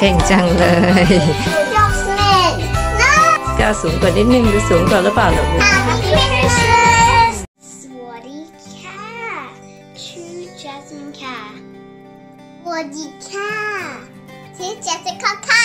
เก่งจังเลยก้าวสูงกว่านิดนึงดูสูงกว่าหรือเปล่าลูกสวัสดีค่ะชื่อแจสมินค่ะสวัสดีค่ะชื่อเจสสิก้าค่ะ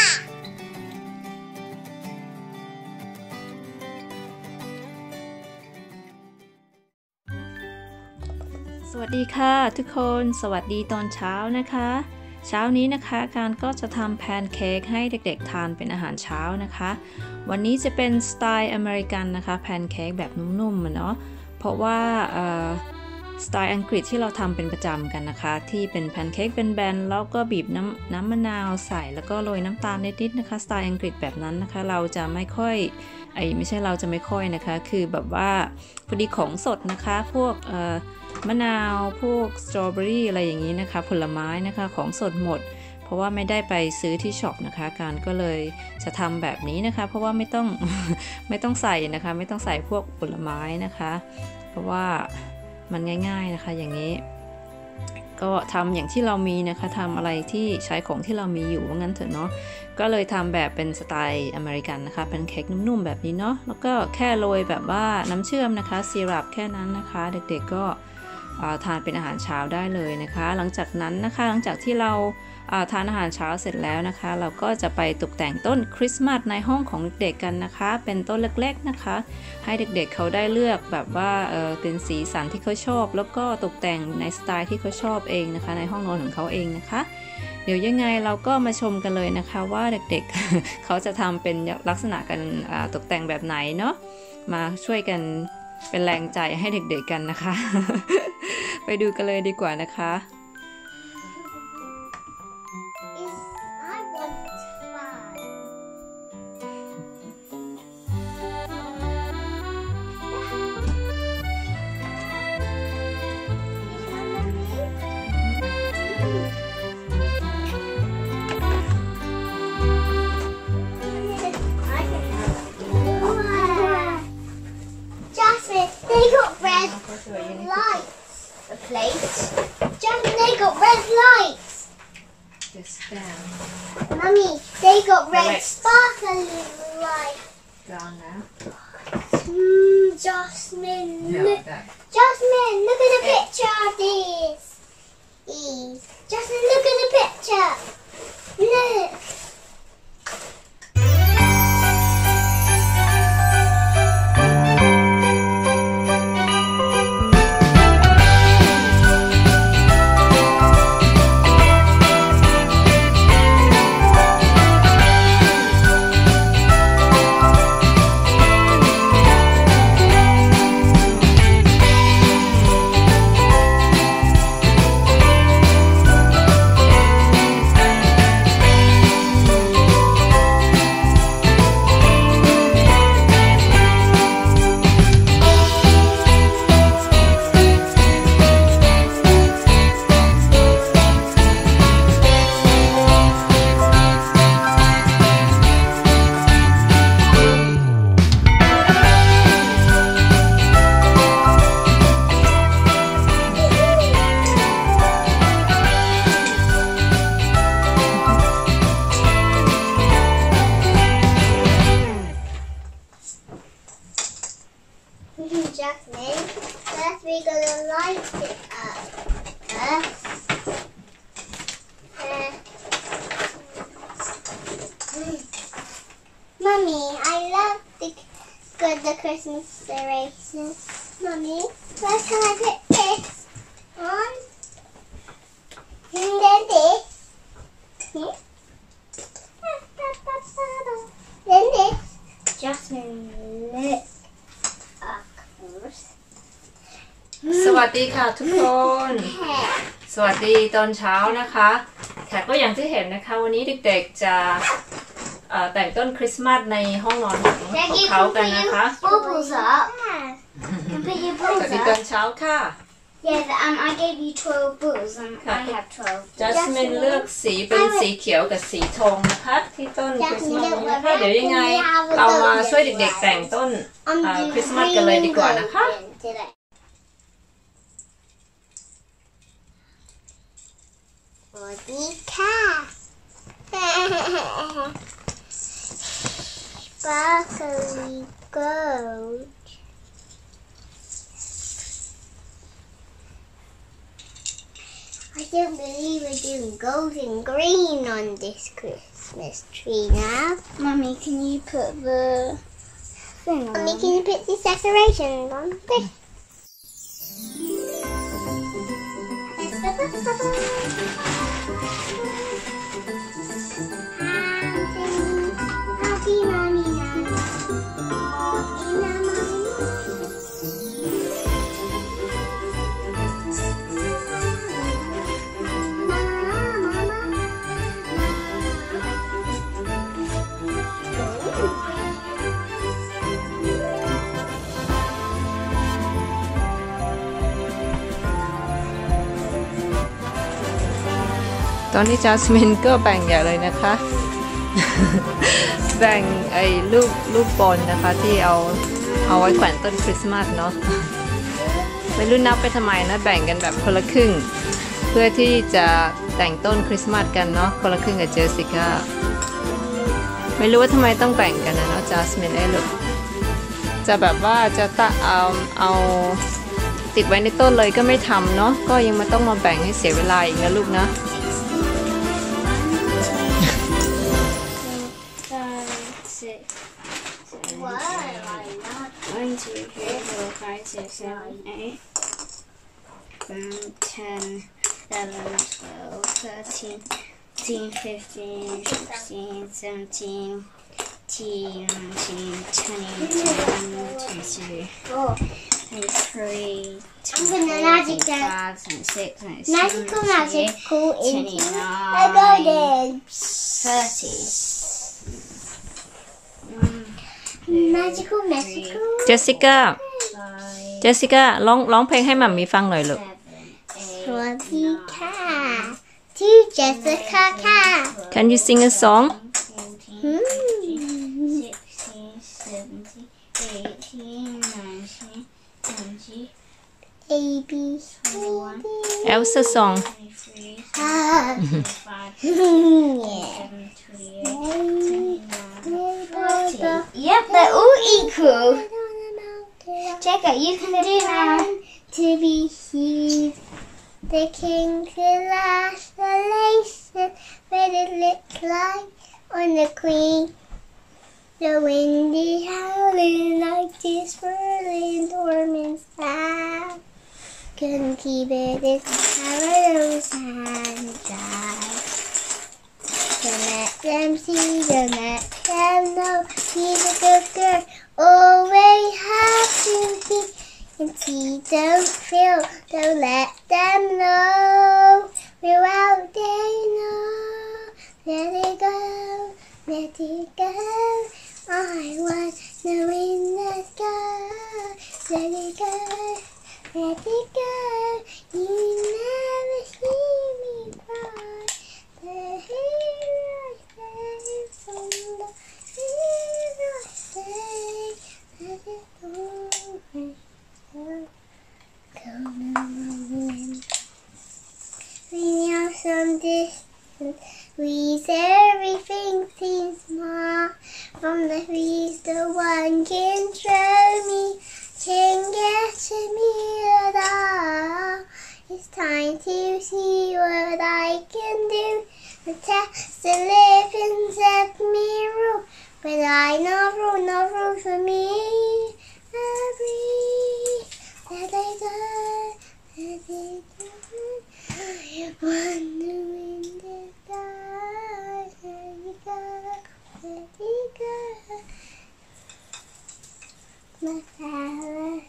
สวัสดีค่ะทุกคนสวัสดีตอนเช้านะคะเช้านี้นะคะการก็จะทำแพนเค้กให้เด็กๆทานเป็นอาหารเช้านะคะวันนี้จะเป็นสไตล์อเมริกันนะคะแพนเค้กแบบนุ่มๆเนาะเพราะว่าสไตล์อังกฤษที่เราทำเป็นประจำกันนะคะที่เป็นแพนเค้กเป็นแบนแล้วก็บีบน้ำมะนาวใส่แล้วก็โรยน้ำตาลนิดๆนะคะสไตล์อังกฤษแบบนั้นนะคะเราจะไม่ค่อยไม่ใช่เราจะไม่ค่อยนะคะคือแบบว่าพอดีของสดนะคะพวกมะนาวพวกสตรอเบอรี่อะไรอย่างนี้นะคะผลไม้นะคะของสดหมดเพราะว่าไม่ได้ไปซื้อที่ช็อปนะคะการก็เลยจะทำแบบนี้นะคะเพราะว่าไม่ต้องใส่นะคะไม่ต้องใส่พวกผลไม้นะคะเพราะว่ามันง่ายๆนะคะอย่างนี้ก็ทำอย่างที่เรามีนะคะทำอะไรที่ใช้ของที่เรามีอยู่ว่างั้นเถอะเนาะก็เลยทำแบบเป็นสไตล์อเมริกันนะคะเป็นเค้กนุ่มๆแบบนี้เนาะแล้วก็แค่โรยแบบว่าน้ำเชื่อมนะคะซีรัปแค่นั้นนะคะเด็กๆก็ทานเป็นอาหารเช้าได้เลยนะคะหลังจากนั้นนะคะหลังจากที่เราทานอาหารเช้าเสร็จแล้วนะคะเราก็จะไปตกแต่งต้นคริสต์มาสในห้องของเด็กๆกันนะคะเป็นต้นเล็กๆนะคะให้เด็กๆเขาได้เลือกแบบว่าเป็นสีสันที่เขาชอบแล้วก็ตกแต่งในสไตล์ที่เขาชอบเองนะคะในห้องนอนของเขาเองนะคะเดี๋ยวยังไงเราก็มาชมกันเลยนะคะว่าเด็กๆ เขาจะทำเป็นลักษณะกันตกแต่งแบบไหนเนาะมาช่วยกันเป็นแรงใจให้เด็กๆกันนะคะ ไปดูกันเลยดีกว่านะคะ Mummy, they got red sparkling lights. Down now. Jasmine, No, look. Jasmine, look at the picture of these. Jasmine, look at the picture. Look. Jasmine, first we're gonna light it up. Mummy, I love the Christmas decorations. Mummy, where can I put this on? And then this. Then this. Jasmine, look. สวัสดีค่ะทุกคนสวัสดีตอนเช้านะคะแขกก็อย่างที่เห็นนะคะวันนี้เด็กๆจะแต่งต้นคริสต์มาสในห้องนอนของเขากันนะคะสวัสดีตอนเช้าค่ะ Yeah, I gave you 12 balls and I have 12. จัสมินเลือกสีเป็นสีเขียวกับสีทองนะคะที่ต้นคริสต์มาสนะคะเดี๋ยวยังไงเรามาช่วยเด็กๆแต่งต้นคริสต์มาสกันเลยดีกว่านะคะสวัสดีค่ะ Sparkly gold. I don't believe we're doing gold and green on this Christmas tree now. Mummy, can you put the thing on? Mummy, can you put the decorations on this? Happy Mommy now. ตอนนี้จัสมินก็แบ่งใหญ่เลยนะคะ แบ่งไอ้ลูกบอลนะคะที่เอาไว้แขวนต้นคริสต์มาสเนาะไม่รู้นับไปทำไมนะแบ่งกันแบบคนละครึ่งเพื่อที่จะแต่งต้นคริสต์มาสกันเนาะคนละครึ่งกับเจสสิก้าไม่รู้ว่าทำไมต้องแบ่งกันนะเนาะจัสมินลูกจะแบบว่าจะเอาติดไว้ในต้นเลยก็ไม่ทำเนาะก็ยังมาต้องมาแบ่งให้เสียเวลาอีกนะลูกนะ 1, 2, 3, 4, 5, 6, 7, 8, 10, 11, 12, 13, 14, 15, 16, 17, 18, 19, 20, 22, 23, 25, 26, 27, 29, 30. Magical เจสสิก้าร้องเพลงให้มัมมี่ฟังหน่อยลูกสวัสดีค่ะชื่อเจสสิก้าค่ะ Can you sing a song A B C Elsa song Yep, they're all equal. Check out, you can do now. To be here, the king, the last, the lace, what it looks like on the queen. The wind is howling like this whirling dormant sky. Couldn't keep it, it's arrows and dry. Don't let them see, don't let them know. He's a good girl, always have to be. And see, don't feel, don't let them know. Without they know, let it go, let it go. I want the wind in the sky. Let it go, let it go. You never see me cry. The hair I say from the hair I say, let it go. Come on. We know some distance, we everything seems small. From the trees, the one can show me, can get to me at all. It's time to see what I can do. The test to live and set me rule, but I no rule for me. Let it go, let it go. I wonder in the dark. Let it go, let it go. My father,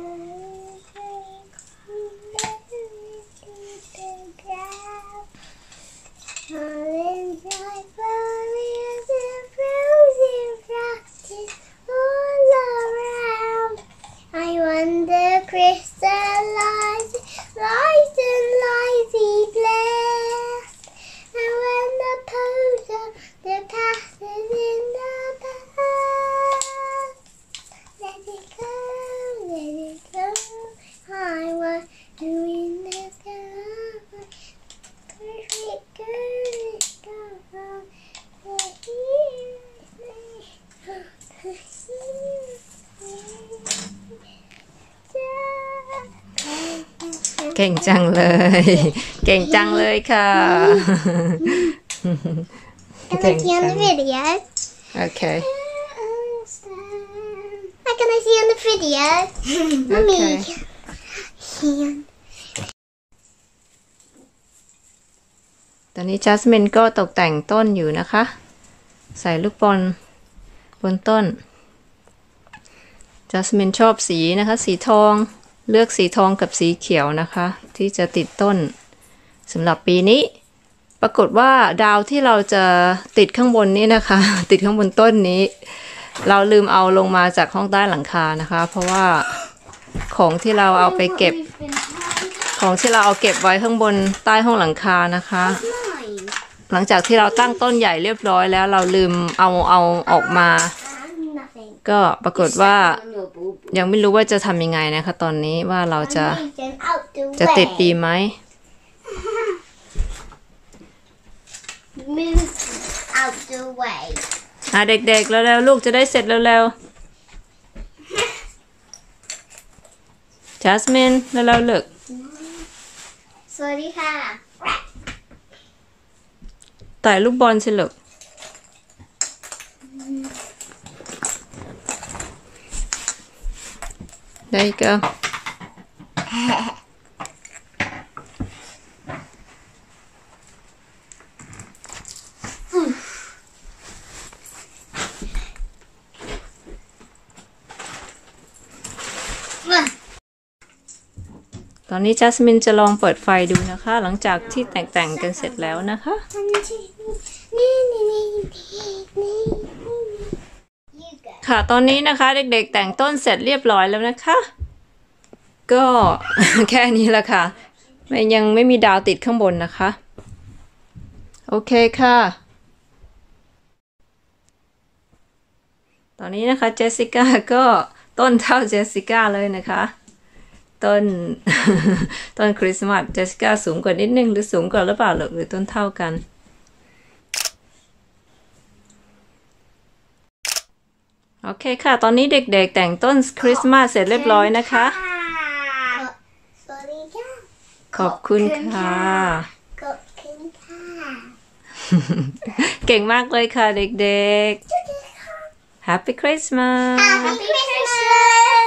Orange like flowers and frozen frosted all around. I wonder crystallized, light and lively blast. And when the pose of the past is in the past, let it go, let it go. I want to in the sky. Perfect girl is gone. เก่งจังเลย เก่งจังเลยค่ะ Can I see on the video? โอเค How can I see on the video? Mummy. Okay. ตอนนี้จัสมินก็ตกแต่งต้นอยู่นะคะ ใส่ลูกบอลบนต้นจัสมินชอบสีนะคะสีทองเลือกสีทองกับสีเขียวนะคะที่จะติดต้นสำหรับปีนี้ปรากฏว่าดาวที่เราจะติดข้างบนนี้นะคะ ติดข้างบนต้นนี้เราลืมเอาลงมาจากห้องใต้หลังคานะคะเพราะว่าของที่เราเอาไปเก็บของที่เราเอาเก็บไว้ข้างบนใต้ห้องหลังคานะคะหลังจากที่เราตั้งต้นใหญ่เรียบร้อยแล้วเราลืมเอาออกมาก็ปรากฏว่ายังไม่รู้ว่าจะทำยังไงนะคะตอนนี้ว่าเราจะติดดีไหม Move out the way. เด็กๆเร็วๆลูกจะได้เสร็จเร็วๆจัสมินเร็วๆลูกสวัสดีค่ะแต่ลูกบอลสิลูกได้ก็ ตอนนี้จัสมินจะลองเปิดไฟดูนะคะหลังจากที่แต่งกันเสร็จแล้วนะคะ ค่ะตอนนี้นะคะเด็กๆแต่งต้นเสร็จเรียบร้อยแล้วนะคะก็ แค่นี้ละค่ะยังไม่มีดาวติดข้างบนนะคะโอเคค่ะตอนนี้นะคะเจสสิก้าก็ต้นเท่าเจสสิก้าเลยนะคะต้น ต้นคริสต์มาสเจสสิก้าสูงกว่านิดนึงหรือสูงกว่าหรือเปล่าหรือต้นเท่ากันโอเคค่ะตอนนี้เด็กๆแต่งต้นคริสต์มาสเสร็จเรียบร้อยนะคะขอบคุณค่ะเก่งมากเลยค่ะเด็กๆ Happy Christmas Happy Christmas